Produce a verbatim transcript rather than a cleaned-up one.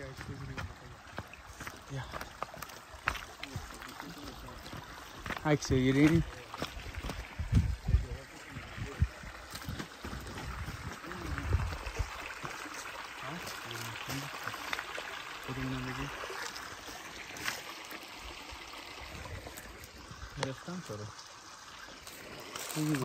Ja. Ah, ik zie hierin. Ya están, pero...